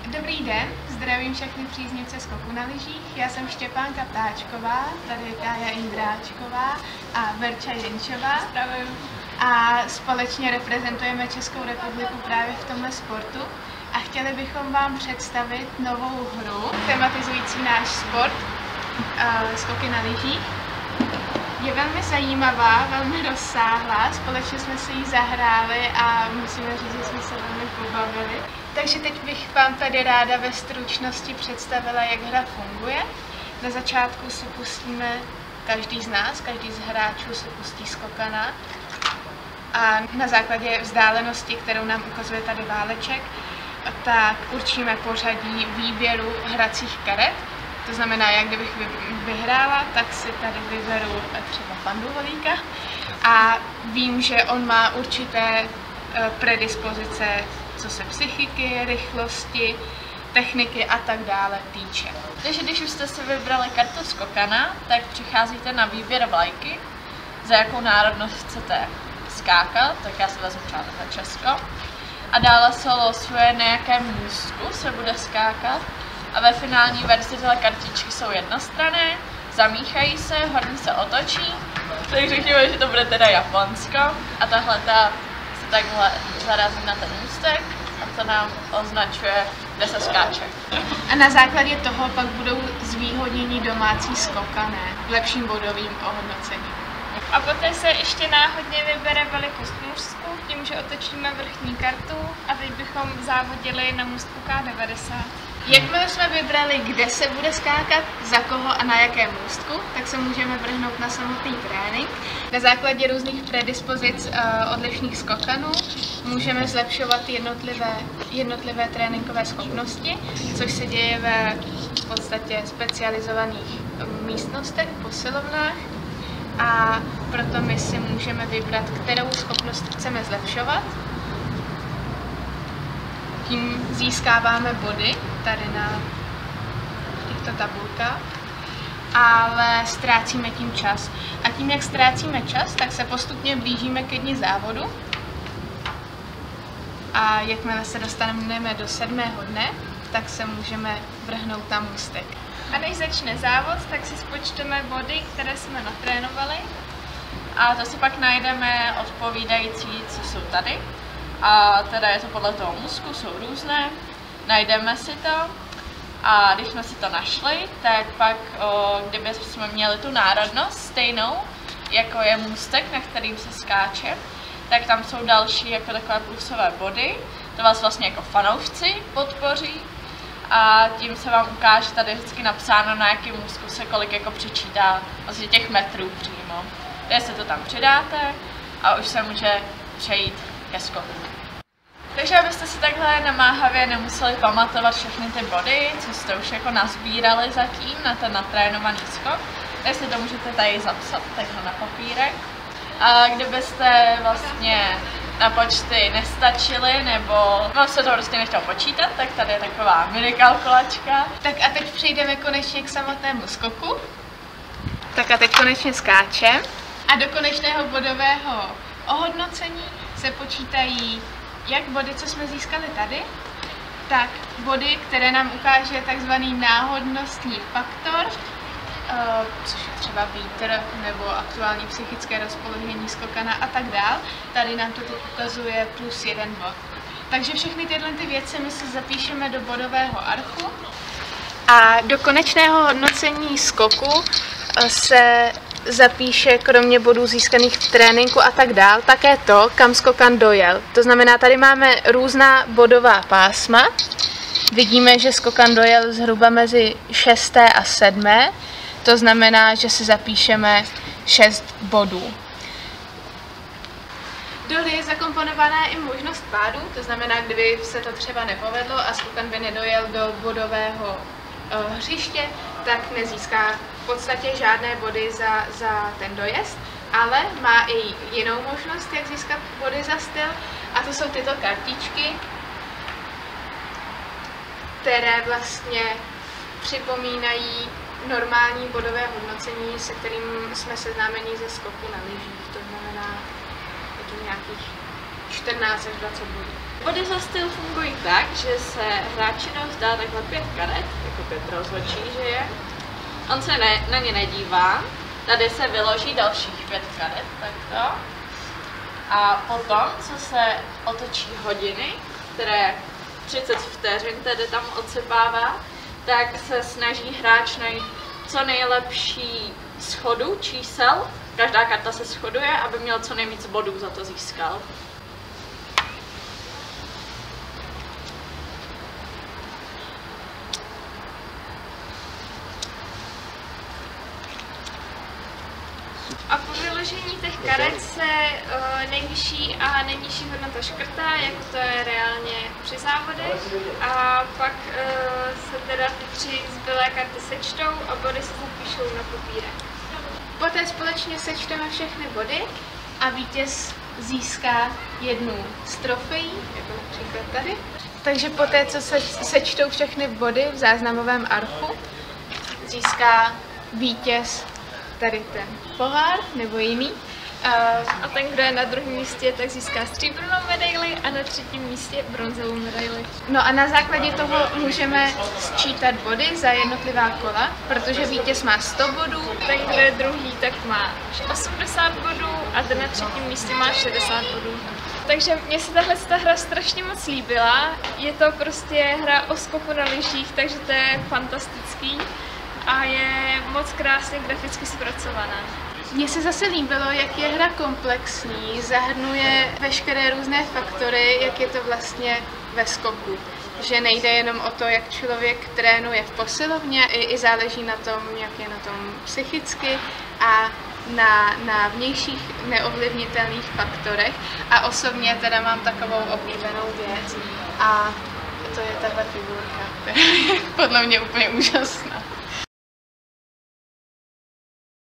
Dobrý den, zdravím všechny příznivce skoku na lyžích. Já jsem Štěpánka Ptáčková, tady Karolína Indráčková a Verča Jenčová. Zdravím. A společně reprezentujeme Českou republiku právě v tomhle sportu. A chtěli bychom vám představit novou hru, tematizující náš sport, skoky na lyžích. Je velmi zajímavá, velmi rozsáhlá, společně jsme si ji zahráli a musíme říct, že jsme se velmi pobavili. Takže teď bych vám tady ráda ve stručnosti představila, jak hra funguje. Na začátku si pustíme, každý z nás, každý z hráčů si pustí skokana a na základě vzdálenosti, kterou nám ukazuje tady váleček, tak určíme pořadí výběru hracích karet. To znamená, jak kdybych vyhrála, tak si tady vyberu třeba pandu Holíka a vím, že on má určité predispozice, co se psychiky, rychlosti, techniky a tak dále týče. Takže když už jste si vybrali kartu skokana, tak přicházíte na výběr vlajky, za jakou národnost chcete skákat, tak já si vezmu třeba za Česko. A dále se losuje, na jakém můstku se bude skákat. A ve finální verzi tyhle kartičky jsou jednostranné, zamíchají se, horní se otočí, tak řekněme, že to bude teda Japonsko. A tahle se takhle zarazí na ten můstek a to nám označuje, kde se skáče. A na základě toho pak budou zvýhodnění domácí skokané lepším bodovým ohodnocením. A poté se ještě náhodně vybere velikost můstku, tím, že otočíme vrchní kartu a teď bychom závodili na můstku K90. Jakmile jsme vybrali, kde se bude skákat, za koho a na jakém můstku, tak se můžeme vrhnout na samotný trénink. Na základě různých predispozic odlišných skokanů můžeme zlepšovat jednotlivé tréninkové schopnosti, což se děje ve v podstatě specializovaných místnostech, posilovnách. A proto my si můžeme vybrat, kterou schopnost chceme zlepšovat. Tím získáváme body tady na těchto tabulkách, ale ztrácíme tím čas. A tím, jak ztrácíme čas, tak se postupně blížíme ke dni závodu. A jakmile se dostaneme do 7. dne, tak se můžeme vrhnout na můstek. A než začne závod, tak si spočteme body, které jsme natrénovali. A to si pak najdeme odpovídající, co jsou tady. A teda je to podle toho můstku, jsou různé. Najdeme si to a když jsme si to našli, tak pak, kdyby jsme měli tu národnost stejnou, jako je můstek, na kterým se skáče, tak tam jsou další jako takové plusové body. To vás vlastně jako fanoušci podpoří. A tím se vám ukáže tady vždycky napsáno, na jakém můstku se kolik jako přečítá, vlastně těch metrů přímo. Tady se to tam přidáte a už se může přejít ke skoku. Takže abyste si takhle namáhavě nemuseli pamatovat všechny ty body, co jste už jako nazbírali zatím na ten natrénovaný skok, tak si to můžete tady zapsat takhle na papírek. A kdybyste vlastně na počty nestačili, nebo vám se to prostě nechtělo počítat, tak tady je taková mini kalkulačka. Tak a teď přejdeme konečně k samotnému skoku. Tak a teď konečně skáčem. A do konečného bodového ohodnocení se počítají jak body, co jsme získali tady, tak body, které nám ukáže takzvaný náhodnostní faktor, což je třeba vítr nebo aktuální psychické rozpoložení skokana a tak dál. Tady nám to teď ukazuje +1 bod. Takže všechny tyhle věci my si zapíšeme do bodového archu. A do konečného hodnocení skoku se zapíše kromě bodů získaných v tréninku a tak dál, také to, kam skokan dojel. To znamená, tady máme různá bodová pásma. Vidíme, že skokan dojel zhruba mezi 6. a 7. To znamená, že si zapíšeme 6 bodů. Dole je zakomponovaná i možnost pádu, to znamená, kdyby se to třeba nepovedlo a skokan by nedojel do bodového hřiště, tak nezíská v podstatě žádné body za ten dojezd, ale má i jinou možnost, jak získat body za styl, a to jsou tyto kartičky, které vlastně připomínají normální bodové hodnocení, se kterým jsme seznámeni ze skoku na lyžích, to znamená nějakých 14 až 20 bodů. body za styl fungují tak, že se hráči rozdá takhle 5 karet, jako 5 rozhodčí, že je. On se na ně nedívá, tady se vyloží dalších 5 karet, takto. A potom, co se otočí hodiny, které 30 vteřin tedy tam odsypává, tak se snaží hráč najít co nejlepší schodu čísel. Každá karta se shoduje, aby měl co nejvíc bodů za to získal. A po vyložení těch karet se nejvyšší a nejnižší hodnota škrtá, jako to je reálně při závodech. A pak se teda ty 3 zbylé karty sečtou a body se zapíšou na papírek. Poté společně sečteme všechny body a vítěz získá jednu z trofejí, jako například tady. Takže poté, co se sečtou všechny body v záznamovém archu, získá vítěz tady ten pohár nebo jiný. A ten, kdo je na druhém místě, tak získá stříbrnou medaili a na 3. místě bronzovou medaili. No a na základě toho můžeme sčítat body za jednotlivá kola, protože vítěz má 100 bodů. Ten, kdo je druhý, tak má 80 bodů a ten na 3. místě má 60 bodů. Takže mně se tahle hra strašně moc líbila. Je to prostě hra o skoku na lyžích, takže to je fantastický a je moc krásně graficky zpracovaná. Mně se zase líbilo, jak je hra komplexní, zahrnuje veškeré různé faktory, jak je to vlastně ve skoku. Že nejde jenom o to, jak člověk trénuje v posilovně, i záleží na tom, jak je na tom psychicky a na vnějších neovlivnitelných faktorech. A osobně teda mám takovou oblíbenou věc a to je tahle figurka, která je podle mě úplně úžasná.